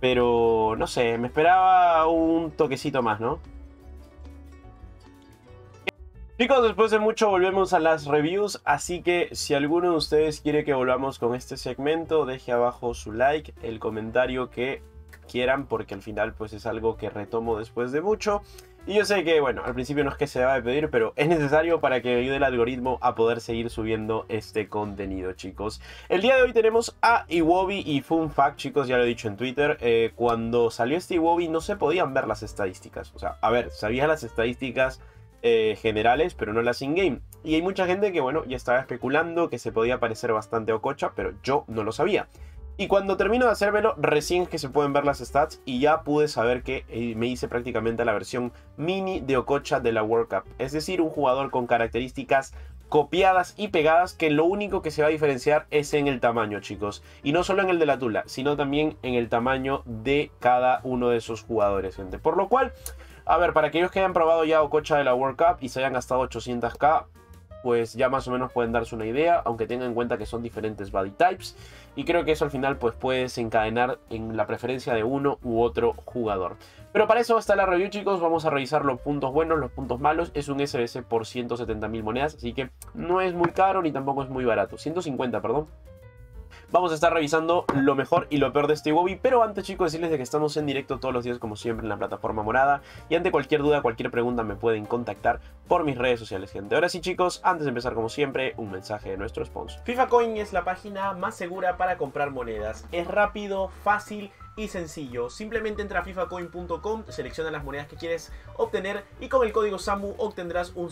Pero no sé, me esperaba un toquecito más, ¿no? Chicos, después de mucho volvemos a las reviews, así que si alguno de ustedes quiere que volvamos con este segmento, deje abajo su like, el comentario que quieran, porque al final pues es algo que retomo después de mucho. Y yo sé que, bueno, al principio no es que se va a pedir, pero es necesario para que me ayude el algoritmo a poder seguir subiendo este contenido, chicos. El día de hoy tenemos a Iwobi y Fun Fact, chicos, ya lo he dicho en Twitter. Cuando salió este Iwobi no se podían ver las estadísticas. O sea, a ver, sabías las estadísticas generales, pero no las in-game. Y hay mucha gente que, bueno, ya estaba especulando que se podía parecer bastante a Okocha, pero yo no lo sabía. Y cuando termino de hacérmelo, recién es que se pueden ver las stats y ya pude saber que me hice prácticamente la versión mini de Okocha de la World Cup. Es decir, un jugador con características copiadas y pegadas que lo único que se va a diferenciar es en el tamaño, chicos. Y no solo en el de la tula, sino también en el tamaño de cada uno de esos jugadores, gente. Por lo cual, a ver, para aquellos que hayan probado ya Okocha de la World Cup y se hayan gastado 800k, pues ya más o menos pueden darse una idea, aunque tengan en cuenta que son diferentes body types. Y creo que eso al final pues puede desencadenar en la preferencia de uno u otro jugador. Pero para eso está la review, chicos. Vamos a revisar los puntos buenos, los puntos malos. Es un SBC por 170.000 monedas, así que no es muy caro ni tampoco es muy barato. 150, perdón. Vamos a estar revisando lo mejor y lo peor de este Iwobi, pero antes, chicos, decirles de que estamos en directo todos los días como siempre en la plataforma morada, y ante cualquier duda, cualquier pregunta me pueden contactar por mis redes sociales, gente. Ahora sí, chicos, antes de empezar como siempre, un mensaje de nuestro sponsor. FIFA Coin es la página más segura para comprar monedas. Es rápido, fácil y sencillo. Simplemente entra a fifacoin.com, selecciona las monedas que quieres obtener y con el código SAMU obtendrás un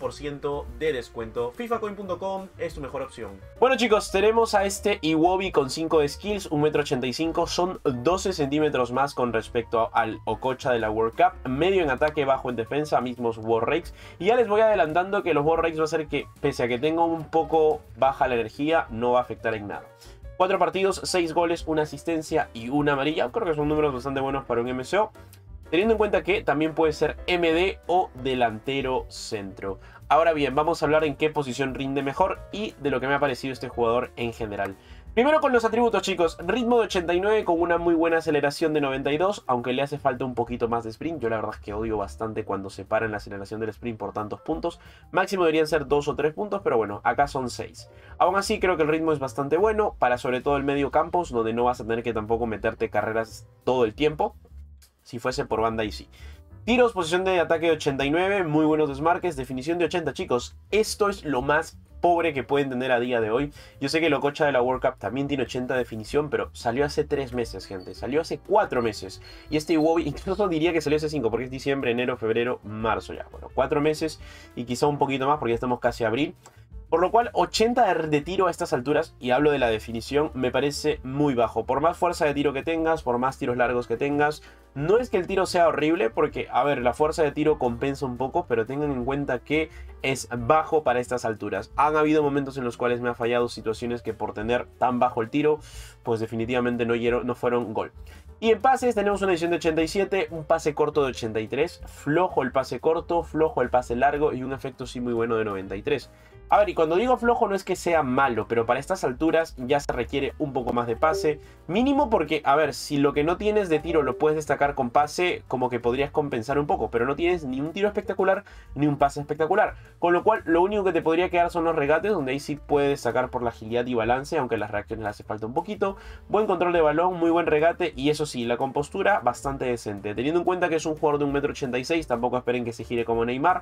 5% de descuento. fifacoin.com es tu mejor opción. Bueno, chicos, tenemos a este Iwobi con 5 de skills, 1,85 m, son 12 centímetros más con respecto al Okocha de la World Cup, medio en ataque, bajo en defensa, mismos War Rakes. Y ya les voy adelantando que los War Rakes va a hacer que, pese a que tenga un poco baja la energía, no va a afectar en nada. 4 partidos, 6 goles, 1 asistencia y 1 amarilla. Creo que son números bastante buenos para un MCO. Teniendo en cuenta que también puede ser MD o delantero centro. Ahora bien, vamos a hablar en qué posición rinde mejor y de lo que me ha parecido este jugador en general. Primero con los atributos, chicos. Ritmo de 89 con una muy buena aceleración de 92, aunque le hace falta un poquito más de sprint. Yo la verdad es que odio bastante cuando separan la aceleración del sprint por tantos puntos. Máximo deberían ser 2 o 3 puntos, pero bueno, acá son 6. Aún así creo que el ritmo es bastante bueno para sobre todo el medio campos, donde no vas a tener que tampoco meterte carreras todo el tiempo. Si fuese por banda y sí. Tiros, posición de ataque de 89, muy buenos desmarques, definición de 80, chicos. Esto es lo más pobre que pueden tener a día de hoy. Yo sé que el Okocha de la World Cup también tiene 80 de definición, pero salió hace 3 meses, gente. Salió hace 4 meses. Y este Iwobi incluso diría que salió hace 5, porque es diciembre, enero, febrero, marzo ya. Bueno, 4 meses y quizá un poquito más, porque ya estamos casi a abril. Por lo cual 80 de tiro a estas alturas, y hablo de la definición, me parece muy bajo. Por más fuerza de tiro que tengas, por más tiros largos que tengas, no es que el tiro sea horrible, porque, a ver, la fuerza de tiro compensa un poco, pero tengan en cuenta que es bajo para estas alturas. Han habido momentos en los cuales me ha fallado situaciones que por tener tan bajo el tiro, pues definitivamente no fueron gol. Y en pases tenemos una edición de 87, un pase corto de 83, flojo el pase corto, flojo el pase largo y un efecto sí muy bueno de 93. A ver, y cuando digo flojo no es que sea malo, pero para estas alturas ya se requiere un poco más de pase. Mínimo porque, a ver, si lo que no tienes de tiro lo puedes destacar con pase, como que podrías compensar un poco, pero no tienes ni un tiro espectacular ni un pase espectacular. Con lo cual, lo único que te podría quedar son los regates, donde ahí sí puedes destacar por la agilidad y balance, aunque las reacciones le hace falta un poquito. Buen control de balón, muy buen regate y eso sí, la compostura bastante decente. Teniendo en cuenta que es un jugador de 1,86 m, tampoco esperen que se gire como Neymar,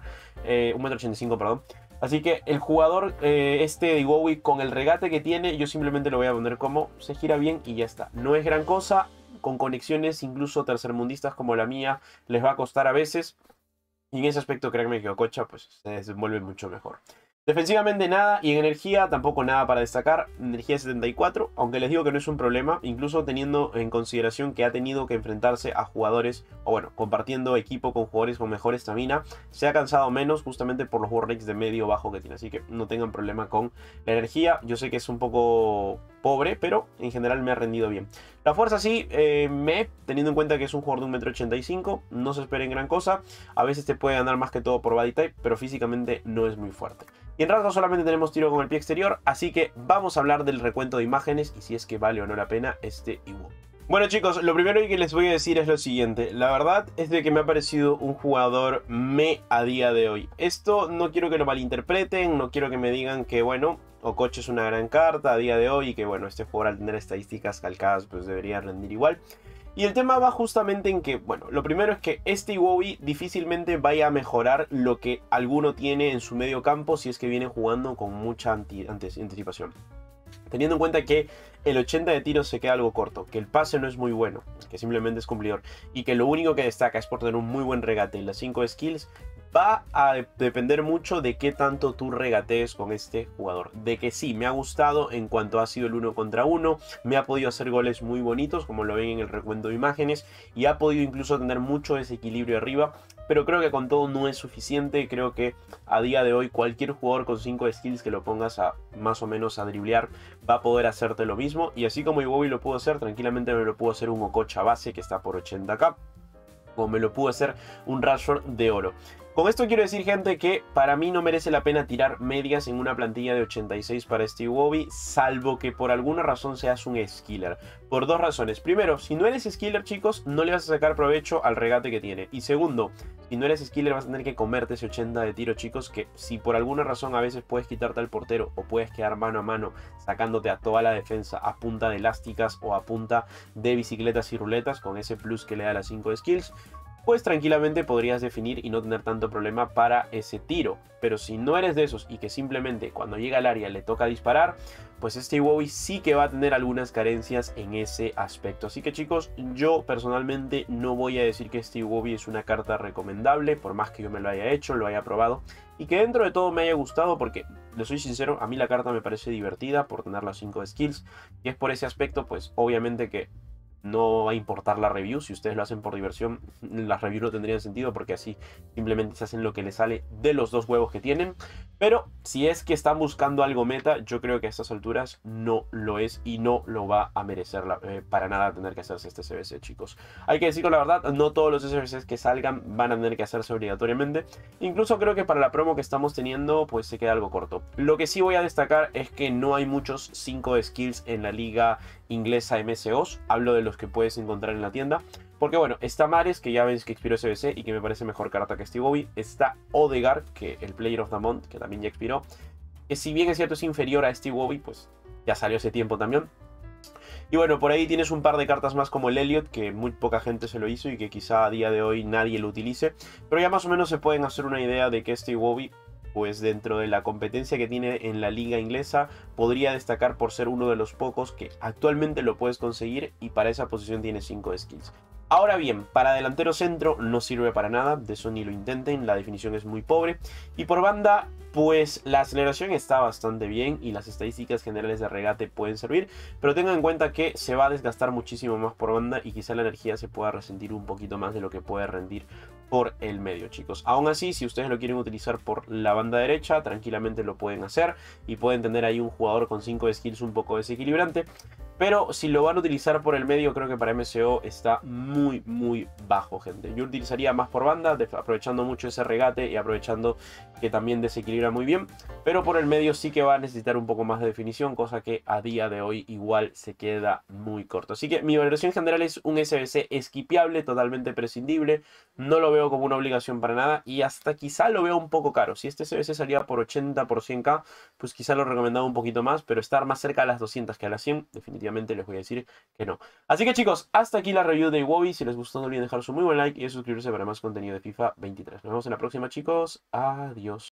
1,85 m, perdón. Así que el jugador este de Iwobi con el regate que tiene, yo simplemente lo voy a poner como se gira bien y ya está. No es gran cosa, con conexiones incluso tercermundistas como la mía les va a costar a veces. Y en ese aspecto créanme que Okocha pues se desenvuelve mucho mejor. Defensivamente nada, y en energía tampoco nada para destacar. Energía 74, aunque les digo que no es un problema, incluso teniendo en consideración que ha tenido que enfrentarse a jugadores, o bueno, compartiendo equipo con jugadores con mejor estamina, se ha cansado menos justamente por los War Rakes de medio bajo que tiene, así que no tengan problema con la energía. Yo sé que es un poco pobre, pero en general me ha rendido bien. La fuerza sí, teniendo en cuenta que es un jugador de 1,85 m, no se esperen gran cosa. A veces te puede ganar más que todo por body type, pero físicamente no es muy fuerte. Y en rasgos solamente tenemos tiro con el pie exterior, así que vamos a hablar del recuento de imágenes y si es que vale o no la pena este Iwobi. Bueno chicos, lo primero que les voy a decir es lo siguiente. La verdad es de que me ha parecido un jugador a día de hoy. Esto no quiero que lo malinterpreten, no quiero que me digan que bueno, Okocha es una gran carta a día de hoy y que bueno, este jugador al tener estadísticas calcadas pues debería rendir igual. Y el tema va justamente en que, bueno, lo primero es que este Iwobi difícilmente vaya a mejorar lo que alguno tiene en su medio campo si es que viene jugando con mucha anticipación. Teniendo en cuenta que el 80 de tiros se queda algo corto, que el pase no es muy bueno, que simplemente es cumplidor, y que lo único que destaca es por tener un muy buen regate y las 5 skills, va a depender mucho de qué tanto tú regatees con este jugador. De que sí, me ha gustado en cuanto ha sido el 1 contra 1, me ha podido hacer goles muy bonitos, como lo ven en el recuento de imágenes, y ha podido incluso tener mucho desequilibrio arriba, pero creo que con todo no es suficiente. Creo que a día de hoy cualquier jugador con 5 skills que lo pongas a más o menos a driblear va a poder hacerte lo mismo. Y así como Iwobi lo pudo hacer, tranquilamente me lo pudo hacer un Okocha base que está por 80k. O me lo pudo hacer un Rashford de oro. Con esto quiero decir, gente, que para mí no merece la pena tirar medias en una plantilla de 86 para este Iwobi, salvo que por alguna razón seas un skiller. Por dos razones. Primero, si no eres skiller, chicos, no le vas a sacar provecho al regate que tiene. Y segundo, si no eres skiller vas a tener que comerte ese 80 de tiro, chicos, que si por alguna razón a veces puedes quitarte al portero o puedes quedar mano a mano sacándote a toda la defensa a punta de elásticas o a punta de bicicletas y ruletas con ese plus que le da las 5 skills, pues tranquilamente podrías definir y no tener tanto problema para ese tiro. Pero si no eres de esos y que simplemente cuando llega al área le toca disparar, pues este Iwobi sí que va a tener algunas carencias en ese aspecto. Así que chicos, yo personalmente no voy a decir que este Iwobi es una carta recomendable, por más que yo me lo haya hecho, lo haya probado y que dentro de todo me haya gustado, porque le soy sincero, a mí la carta me parece divertida por tener las 5 skills, y es por ese aspecto pues obviamente que no va a importar la review. Si ustedes lo hacen por diversión, las reviews no tendrían sentido porque así simplemente se hacen lo que les sale de los dos huevos que tienen. Pero si es que están buscando algo meta, yo creo que a estas alturas no lo es y no lo va a merecer para nada tener que hacerse este SBC, chicos. Hay que decirlo la verdad, no todos los SBCs que salgan van a tener que hacerse obligatoriamente. Incluso creo que para la promo que estamos teniendo, pues se queda algo corto. Lo que sí voy a destacar es que no hay muchos 5 de skills en la liga inglesa MSOs. Hablo de los que puedes encontrar en la tienda. Porque bueno, está Mares, que ya ves que expiró SBC y que me parece mejor carta que este Iwobi. Está Odegaard, que el Player of the Month, que también ya expiró. Que si bien es cierto es inferior a este Iwobi, pues ya salió hace tiempo también. Y bueno, por ahí tienes un par de cartas más como el Elliot, que muy poca gente se lo hizo y que quizá a día de hoy nadie lo utilice. Pero ya más o menos se pueden hacer una idea de que este Iwobi, pues dentro de la competencia que tiene en la liga inglesa, podría destacar por ser uno de los pocos que actualmente lo puedes conseguir y para esa posición tiene 5 skills. Ahora bien, para delantero centro no sirve para nada, de eso ni lo intenten, la definición es muy pobre. Y por banda, pues la aceleración está bastante bien y las estadísticas generales de regate pueden servir, pero tengan en cuenta que se va a desgastar muchísimo más por banda y quizá la energía se pueda resentir un poquito más de lo que puede rendir por el medio, chicos. Aún así, si ustedes lo quieren utilizar por la banda derecha, tranquilamente lo pueden hacer y pueden tener ahí un jugador con 5 skills un poco desequilibrante. Pero si lo van a utilizar por el medio, creo que para MSO está muy bajo, gente. Yo utilizaría más por banda, aprovechando mucho ese regate y aprovechando que también desequilibra muy bien. Pero por el medio sí que va a necesitar un poco más de definición, cosa que a día de hoy igual se queda muy corto. Así que mi valoración general es un SBC esquipeable, totalmente prescindible. No lo veo como una obligación para nada y hasta quizá lo veo un poco caro. Si este SBC salía por 80, por 100k, pues quizá lo recomendaba un poquito más, pero estar más cerca a las 200 que a las 100, definitivamente les voy a decir que no. Así que chicos, hasta aquí la review de Iwobi. Si les gustó no olviden dejar su muy buen like y suscribirse para más contenido de FIFA 23. Nos vemos en la próxima, chicos. Adiós.